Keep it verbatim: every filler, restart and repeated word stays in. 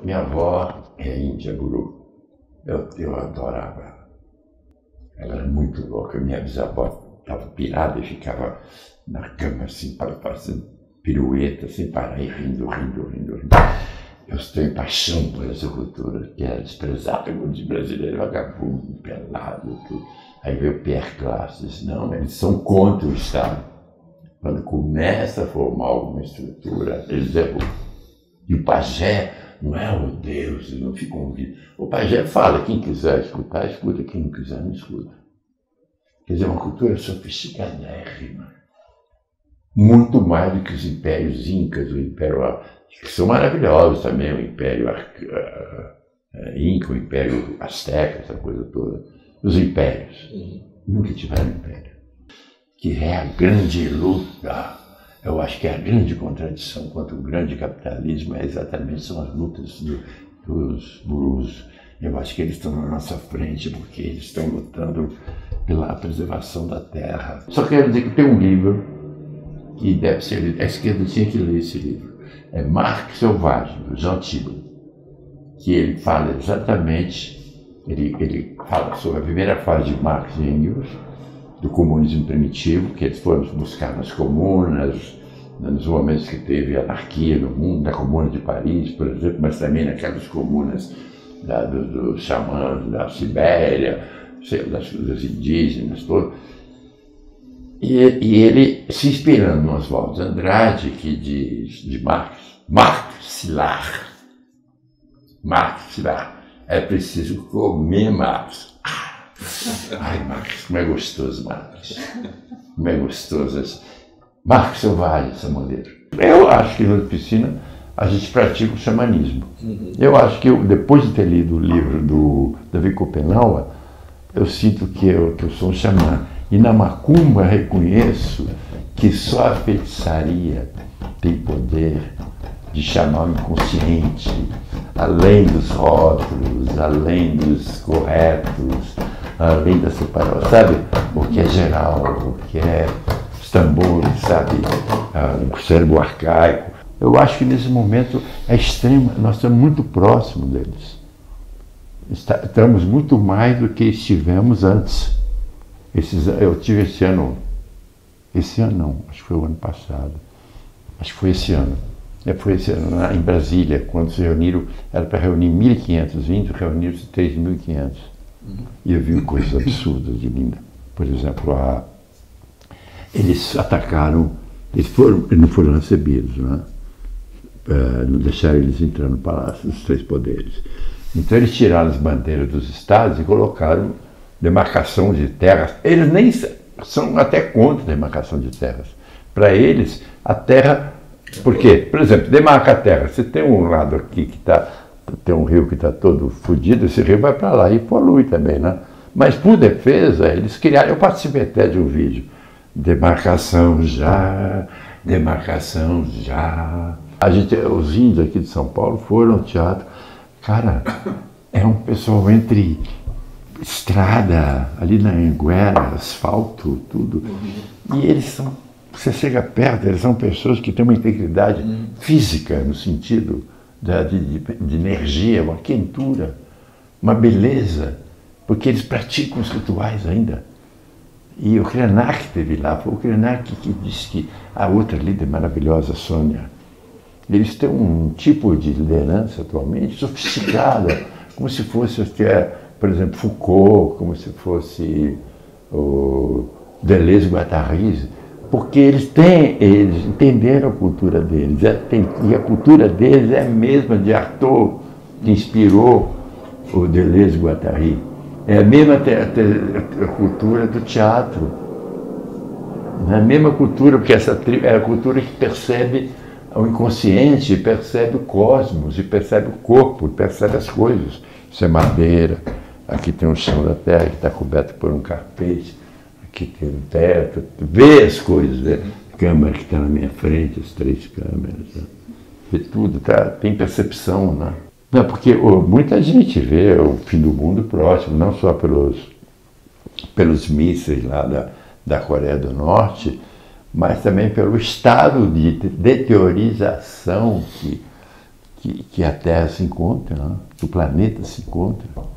Minha avó é índia guru. Eu, eu adorava ela. Ela era muito louca. Minha bisavó estava pirada e ficava na cama assim, para fazendo pirueta, sem parar, e rindo, rindo, rindo, rindo. Eu tenho paixão por essa cultura, que é desprezada como de brasileiro, vagabundo, pelado, tudo. Aí veio Pierre Classe, disse, não, eles são contra o Estado. Quando começa a formar alguma estrutura, eles derrubam. E o pajé não é o Deus, eles não ficam ouvindo. O pajé fala, quem quiser escutar, escuta, quem não quiser, não escuta. Quer dizer, uma cultura sofisticadérrima. Muito mais do que os impérios incas, o império, que são maravilhosos também, o império inca, o império asteca, essa coisa toda. Os impérios nunca tiveram império. Que é a grande luta, eu acho que é a grande contradição contra o grande capitalismo, é exatamente são as lutas do, dos gurus. Eu acho que eles estão na nossa frente porque eles estão lutando pela preservação da terra. Só quero dizer que tem um livro que deve ser lido, a esquerda tinha que ler esse livro. É Marx Selvagem, do Jean Tibre, que ele fala exatamente, ele, ele fala sobre a primeira fase de Marx e Engels, do comunismo primitivo, que eles foram buscar nas comunas, nos momentos que teve anarquia no mundo, na Comuna de Paris, por exemplo, mas também naquelas comunas da, dos do xamãs da Sibéria, das, das indígenas, todas. E, e ele, se inspirando no Oswald de Andrade, que diz de Marx, Marx Silar, Marx Silar, é preciso comer Marx. Ai, Marx, como é gostoso, Marx. Como é gostoso. Marx Selvagem, essa maneira. Eu acho que na piscina a gente pratica o xamanismo. Uhum. Eu acho que eu, depois de ter lido o livro do Davi Copenhague, eu sinto que eu, que eu sou um xamã. E na macumba reconheço que só a feitiçaria tem poder de chamar o inconsciente, além dos rótulos, além dos corretos, além da separação, sabe? O que é geral, o que é os tambores, sabe? O cérebro arcaico. Eu acho que nesse momento é extremo, nós estamos muito próximos deles. Estamos muito mais do que estivemos antes. Esses, eu tive esse ano, esse ano não, acho que foi o ano passado, acho que foi esse ano. É, foi esse ano, lá em Brasília, quando se reuniram, era para reunir mil e quinhentos índios, reuniram-se três mil e quinhentos. Uhum. E eu vi coisas absurdas de linda. Por exemplo, a, eles atacaram, eles, foram, eles não foram recebidos, né? Uh, não deixaram eles entrar no Palácio dos Três Poderes. Então eles tiraram as bandeiras dos estados e colocaram demarcação de terras. Eles nem são até contra a demarcação de terras. Para eles, a terra... Por quê? Por exemplo, demarca a terra. Você tem um lado aqui que está... Tem um rio que está todo fodido, esse rio vai para lá e polui também, né? Mas por defesa, eles criaram... Eu participei até de um vídeo. Demarcação já... Demarcação já... A gente, os índios aqui de São Paulo foram ao teatro. Cara, é um pessoal entre... estrada, ali na Anguera, asfalto, tudo. Uhum. E eles são, você chega perto, eles são pessoas que têm uma integridade uhum. física, no sentido da, de, de, de energia, uma quentura, uma beleza, porque eles praticam os rituais ainda. E o Krenak esteve lá, foi o Krenak que disse que a outra líder maravilhosa, Sônia, eles têm um tipo de liderança atualmente sofisticada, como se fosse até... Por exemplo, Foucault, como se fosse o Deleuze e Guattari, porque eles têm, eles entenderam a cultura deles, é, tem, e a cultura deles é a mesma de Artaud, que inspirou o Deleuze e Guattari. É a mesma te, te, a cultura do teatro, é a mesma cultura, porque essa é a cultura que percebe o inconsciente, percebe o cosmos, e percebe o corpo, percebe as coisas. Isso é madeira. Aqui tem o chão da terra que está coberto por um carpete, aqui tem um teto, vê as coisas, vê a câmera que está na minha frente, as três câmeras, né? Vê tudo, tá? Tem percepção, né? Não, porque oh, muita gente vê o fim do mundo próximo, não só pelos, pelos mísseis lá da, da Coreia do Norte, mas também pelo estado de deteriorização que que, que a Terra se encontre, né? Que o planeta se encontre.